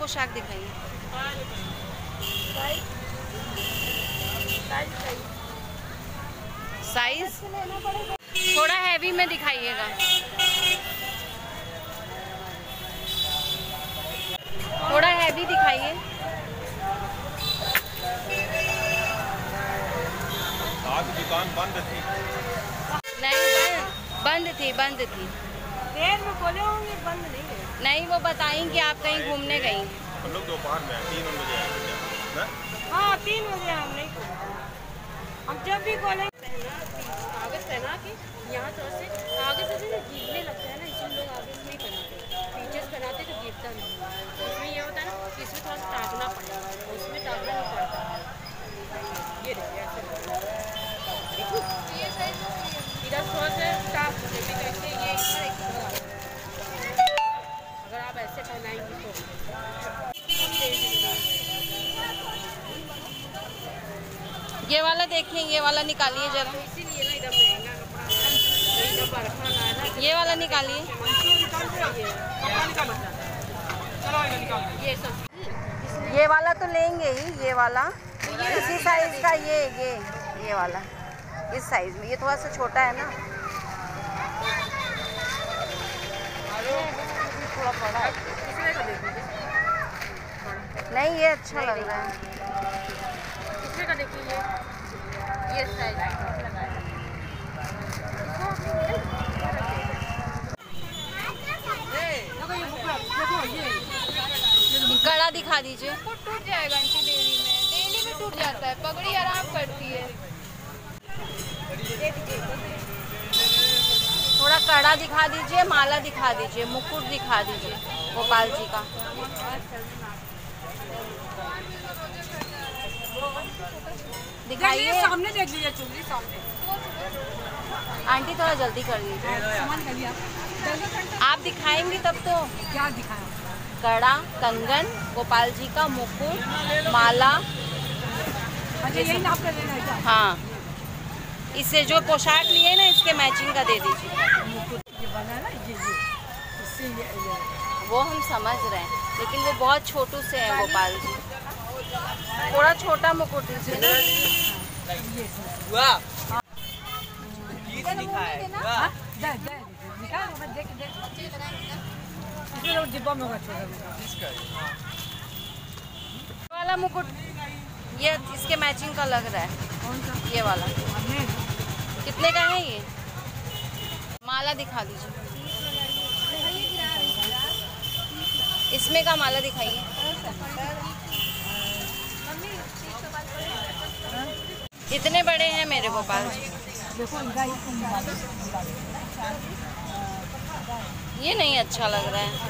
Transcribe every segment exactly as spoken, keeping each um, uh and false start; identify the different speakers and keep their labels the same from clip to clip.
Speaker 1: पोशाक दिखाइए। साइज थोड़ा हैवी में दिखाइएगा। थोड़ा हैवी दिखाइए।
Speaker 2: आज दुकान बंद थी।
Speaker 1: नहीं बंद बंद थी बंद थी
Speaker 3: देर में बोले होंगे, बंद नहीं है।
Speaker 1: नहीं, वो बताएंगे आप कहीं घूमने गई।
Speaker 2: हम लोग दोपहर में तीन बजे आए।
Speaker 3: हाँ तीन बजे हम नहीं खोले। हम जब भी खोले कागज पहना के यहाँ तो से कागज से गिरने लगता है ना, इसलिए लोग आगे नहीं पहनाते। फीचर्स पहनाते तो गिरता नहीं। उसमें ये होता है ना कि इसमें थोड़ा सा टाँगना पड़ेगा, उसमें टाँगना नहीं पड़ता। ये देखिए ऐसे इधर थोड़ा सा टाँग जैसे कैसे ये अगर आप ऐसे पहनाएंगे तो
Speaker 1: ये वाला देखिए, ये वाला निकालिए जरा।
Speaker 3: इसीलिए ना इधर महंगा कपड़ा इधर बरखा ना है ना।
Speaker 1: ये वाला निकालिए।
Speaker 3: ये सब
Speaker 1: ये वाला तो लेंगे ही, ये वाला इसी साइज का। ये ये ये वाला इस साइज में, ये थोड़ा सा छोटा है ना, थोड़ा बड़ा है। नहीं ये अच्छा लग रहा है।
Speaker 3: कितने का देखिए ये साइज
Speaker 1: कड़ा दिखा दीजिए।
Speaker 4: टूट जाएगा आंटी, डेली में डेली में टूट जाता है। पगड़ी आराम करती है।
Speaker 1: थोड़ा कड़ा दिखा दीजिए, माला दिखा दीजिए, मुकुट दिखा दीजिए गोपाल जी का। दिखाइए,
Speaker 3: सामने देख लीजिए, चुनरी सामने।
Speaker 1: आंटी थोड़ा जल्दी कर दीजिए।
Speaker 3: सामान करिए आप।
Speaker 1: आप दिखाएंगी तब तो।
Speaker 3: क्या दिखाया?
Speaker 1: कड़ा, कंगन, गोपाल जी का मुकुट, माला।
Speaker 3: अच्छा यही नाप कर लेना है क्या?
Speaker 1: हाँ, इससे जो पोशाक लिए ना इसके मैचिंग का दे दीजिए।
Speaker 3: ये बना ना ये ये इससे ये, ये।
Speaker 1: वो हम समझ रहे हैं, लेकिन वो बहुत छोटू से है गोपाल जी। थोड़ा छोटा मुकुट दीजिए ना।
Speaker 3: डिब्बा में होगा छोटा
Speaker 1: वाला मुकुट, ये इसके मैचिंग का लग रहा है।
Speaker 3: कौन सा?
Speaker 1: ये वाला कितने का है ये? माला दिखा दीजिए। इसमें का माला दिखाइए। इतने बड़े हैं मेरे गोपाल जी।
Speaker 3: देखो
Speaker 1: ये नहीं अच्छा लग रहा है।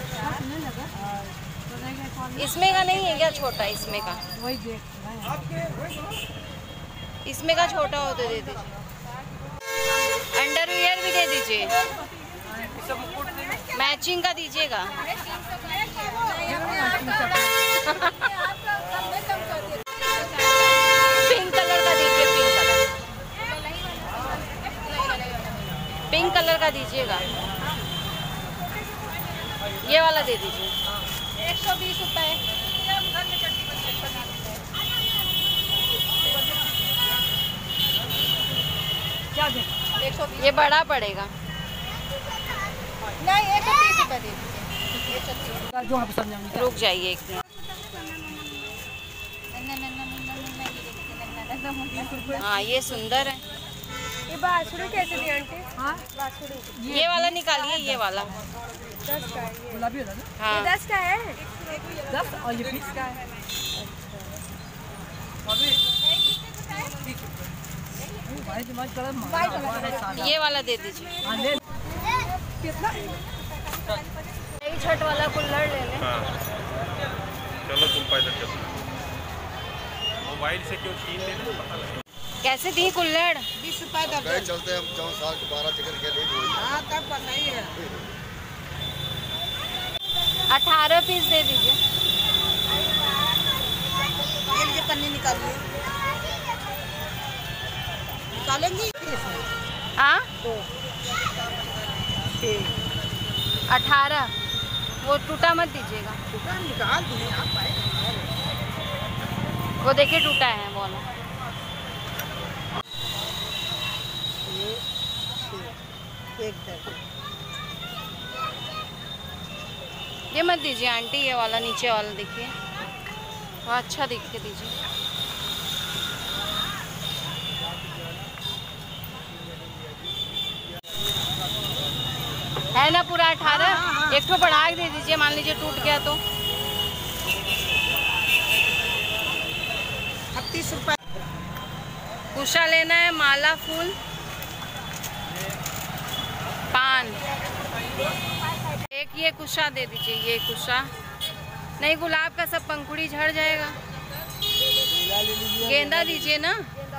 Speaker 1: इसमें का नहीं है क्या छोटा? इसमें का
Speaker 3: वही देख
Speaker 1: इसमें का छोटा हो तो दे दीजिए। अंडरवियर भी दे दीजिए, मैचिंग का दीजिएगा। पिंक कलर का दीजिए, पिंक कलर पिंक कलर का दीजिएगा। ये वाला दे दीजिए।
Speaker 4: एक सौ बीस रुपए।
Speaker 3: क्या दे?
Speaker 4: एक सौ बीस।
Speaker 1: ये बड़ा पड़ेगा।
Speaker 4: नहीं, एक सौ तीस रुपए दे दीजिए। एक सौ तीस।
Speaker 3: जो आप समझाएंगे।
Speaker 1: रुक जाइए एक मिनट। हाँ ये सुंदर है।
Speaker 3: ये बासुरी कैसे दी आंटी? हाँ
Speaker 4: बासुरी
Speaker 1: ये वाला निकालिए, ये वाला।
Speaker 3: दस का है। गुलाबी वाला ना?
Speaker 1: हाँ
Speaker 4: दस का है।
Speaker 3: दस और ये बीस का है।
Speaker 1: ये वाला दे दीजिए।
Speaker 3: कितना?
Speaker 1: यही छठ वाला कुल्हड़ ले लें।
Speaker 2: हाँ चलो तुम पैदल चलो। मोबाइल से क्यों छीन लेना पता लगे।
Speaker 1: कैसे दी कुल्हड़?
Speaker 4: बीस रुपए दर्जन।
Speaker 5: गए चलते हम चौं साल के बारह टिकट के लिए।
Speaker 4: हाँ तब बताइए।
Speaker 1: अठारह पीस दे दीजिए।
Speaker 4: ये लीजिए, पन्नी निकालिए। निकालेंगी?
Speaker 1: हाँ अठारह। वो टूटा मत दीजिएगा।
Speaker 6: टुकड़ा निकाल दिए आप भाई।
Speaker 1: वो देखिए टूटा है वो वाला।
Speaker 6: ये एक दर्जन।
Speaker 1: ये मत दीजिए आंटी, ये वाला नीचे वाला देखिए, वो अच्छा देख के दीजिए। है ना पूरा अठारह? एक तो बढ़ा के दे दीजिए, मान लीजिए टूट गया तो।
Speaker 6: छत्तीस रुपये।
Speaker 1: कुशा लेना है, माला फूल, पान। एक ये कुशा दे दीजिए, ये कुशा नहीं, गुलाब का सब पंखुड़ी झड़ जाएगा। गेंदा दीजिए ना।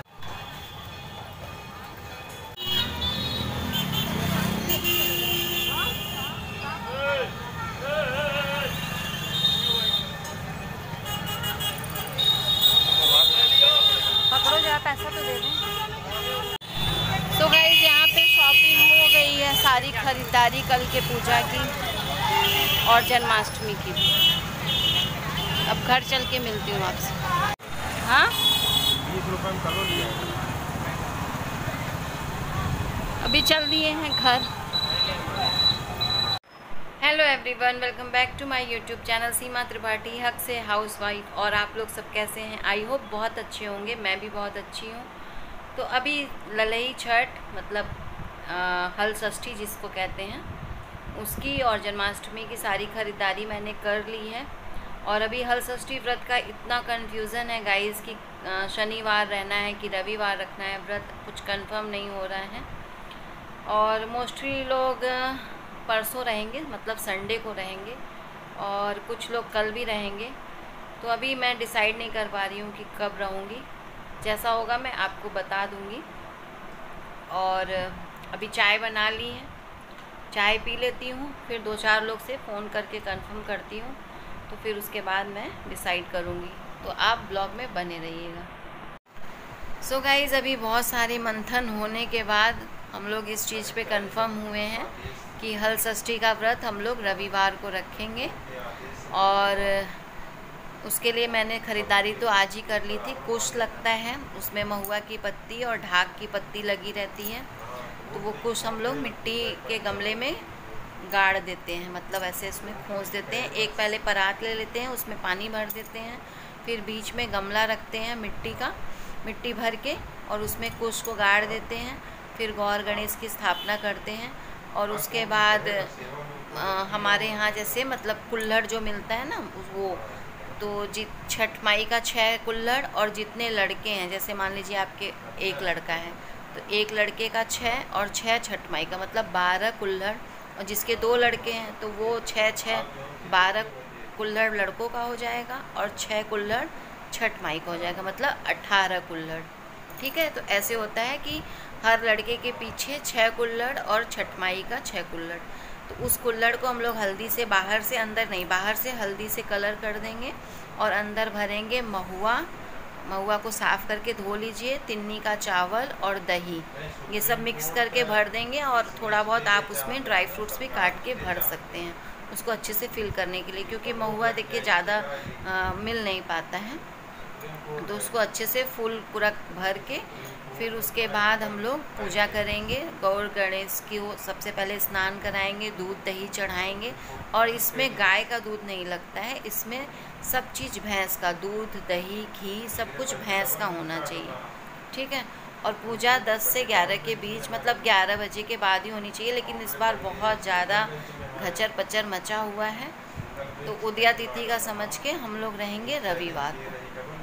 Speaker 1: पकड़ो जरा, पैसा तो दे दें। तो गाइस यहाँ पे शॉपिंग हो गई है, सारी खरीदारी कल के पूजा की और जन्माष्टमी की भी। अब घर चल के मिलती हूँ आपसे। हाँ
Speaker 2: बीस रुपये में कलो लिए।
Speaker 1: अभी चल दिए हैं घर। Hello everyone, welcome back to my YouTube channel Seema Tripathi, हक से हाउसवाइफ। और आप लोग सब कैसे हैं? आई होप बहुत अच्छे होंगे, मैं भी बहुत अच्छी हूँ। तो अभी ललई छठ मतलब आ, हल षष्ठी जिसको कहते हैं, उसकी और जन्माष्टमी की सारी खरीदारी मैंने कर ली है। और अभी हल षष्ठी व्रत का इतना कन्फ्यूज़न है गाइस कि आ, शनिवार रहना है कि रविवार रखना है व्रत, कुछ कंफर्म नहीं हो रहा है। और मोस्टली लोग परसों रहेंगे, मतलब संडे को रहेंगे, और कुछ लोग कल भी रहेंगे। तो अभी मैं डिसाइड नहीं कर पा रही हूँ कि कब रहूँगी। जैसा होगा मैं आपको बता दूँगी। और अभी चाय बना ली है, चाय पी लेती हूँ, फिर दो चार लोग से फ़ोन करके कंफर्म करती हूँ, तो फिर उसके बाद मैं डिसाइड करूँगी। तो आप ब्लॉग में बने रहिएगा। सो गाइज़, अभी बहुत सारे मंथन होने के बाद हम लोग इस चीज़ पे कंफर्म हुए हैं कि हल षष्ठी का व्रत हम लोग रविवार को रखेंगे। और उसके लिए मैंने ख़रीदारी तो आज ही कर ली थी। कुश लगता है, उसमें महुआ की पत्ती और ढाक की पत्ती लगी रहती है। तो वो कुश हम लोग मिट्टी के गमले में गाड़ देते हैं, मतलब ऐसे इसमें खोस देते हैं। एक पहले परात ले लेते हैं, उसमें पानी भर देते हैं, फिर बीच में गमला रखते हैं मिट्टी का, मिट्टी भर के, और उसमें कुश को गाड़ देते हैं। फिर गौर गणेश की स्थापना करते हैं। और उसके बाद आ, हमारे यहाँ जैसे मतलब कुल्हड़ जो मिलता है ना वो, तो जि छठ माई का छः कुल्हड़, और जितने लड़के हैं, जैसे मान लीजिए आपके एक लड़का है तो एक लड़के का छः, और छः छठ माई का, मतलब बारह कुल्हड़। और जिसके दो लड़के हैं तो वो छः छः बारह कुल्हड़ लड़कों का हो जाएगा, और छः कुल्हड़ छठ माई का हो जाएगा, मतलब अट्ठारह कुल्हड़। ठीक है, तो ऐसे होता है कि हर लड़के के पीछे छः कुल्हड़ और छठ माई का छः कुल्हड़। तो उस कुल्हड़ को हम लोग हल्दी से, बाहर से, अंदर नहीं, बाहर से हल्दी से कलर कर देंगे, और अंदर भरेंगे महुआ। महुआ को साफ़ करके धो लीजिए, तिन्नी का चावल और दही, ये सब मिक्स करके भर देंगे। और थोड़ा बहुत आप उसमें ड्राई फ्रूट्स भी काट के भर सकते हैं, उसको अच्छे से फिल करने के लिए, क्योंकि महुआ देखिए ज़्यादा मिल नहीं पाता है। तो उसको अच्छे से फुल पूरा भर के फिर उसके बाद हम लोग पूजा करेंगे। गौर गणेश की वो सबसे पहले स्नान कराएंगे, दूध दही चढ़ाएंगे। और इसमें गाय का दूध नहीं लगता है, इसमें सब चीज़ भैंस का, दूध दही घी सब कुछ भैंस का होना चाहिए। ठीक है, और पूजा दस से ग्यारह के बीच, मतलब ग्यारह बजे के बाद ही होनी चाहिए। लेकिन इस बार बहुत ज़्यादा घचर पचर मचा हुआ है, तो उदया तिथि का समझ के हम लोग रहेंगे रविवार को।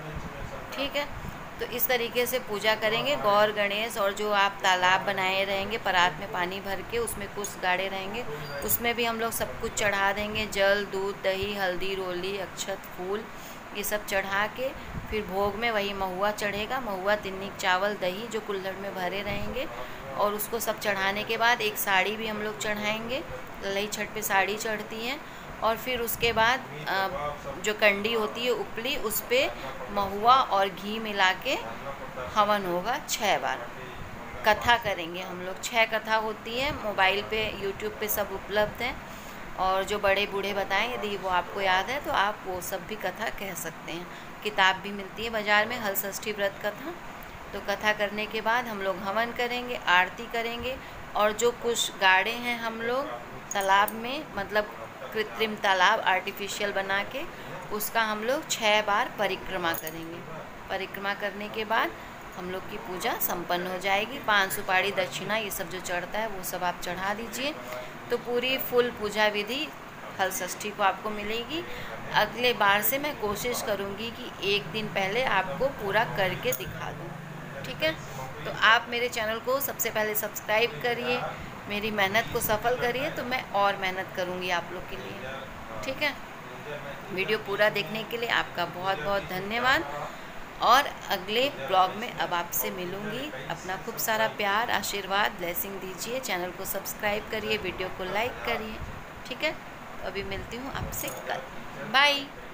Speaker 1: ठीक है, तो इस तरीके से पूजा करेंगे। गौर गणेश और जो आप तालाब बनाए रहेंगे, परात में पानी भर के उसमें कुछ गाड़े रहेंगे, उसमें भी हम लोग सब कुछ चढ़ा देंगे। जल, दूध, दही, हल्दी, रोली, अक्षत, फूल, ये सब चढ़ा के फिर भोग में वही महुआ चढ़ेगा। महुआ, तिन्नी, चावल, दही जो कुल्हड़ में भरे रहेंगे। और उसको सब चढ़ाने के बाद एक साड़ी भी हम लोग चढ़ाएँगे। ललई छठ पे साड़ी चढ़ती है। और फिर उसके बाद जो कंडी होती है उपली, उस पर महुआ और घी मिला के हवन होगा छः बार। कथा करेंगे हम लोग, छः कथा होती है, मोबाइल पे यूट्यूब पे सब उपलब्ध है। और जो बड़े बूढ़े बताएं यदि वो आपको याद है तो आप वो सब भी कथा कह सकते हैं। किताब भी मिलती है बाज़ार में, हल षष्ठी व्रत कथा। तो कथा करने के बाद हम लोग हवन करेंगे, आरती करेंगे, और जो कुछ गाड़े हैं हम लोग तालाब में, मतलब कृत्रिम तालाब आर्टिफिशियल बना के, उसका हम लोग छः बार परिक्रमा करेंगे। परिक्रमा करने के बाद हम लोग की पूजा संपन्न हो जाएगी। पान सुपारी दक्षिणा ये सब जो चढ़ता है वो सब आप चढ़ा दीजिए। तो पूरी फुल पूजा विधि हल षष्ठी को आपको मिलेगी। अगले बार से मैं कोशिश करूँगी कि एक दिन पहले आपको पूरा करके दिखा दूँ, ठीक है। तो आप मेरे चैनल को सबसे पहले सब्सक्राइब करिए, मेरी मेहनत को सफल करिए, तो मैं और मेहनत करूँगी आप लोग के लिए, ठीक है। वीडियो पूरा देखने के लिए आपका बहुत बहुत धन्यवाद, और अगले ब्लॉग में अब आपसे मिलूँगी। अपना खूब सारा प्यार, आशीर्वाद, ब्लेसिंग दीजिए। चैनल को सब्सक्राइब करिए, वीडियो को लाइक करिए, ठीक है। तो अभी मिलती हूँ आपसे कल। बाय।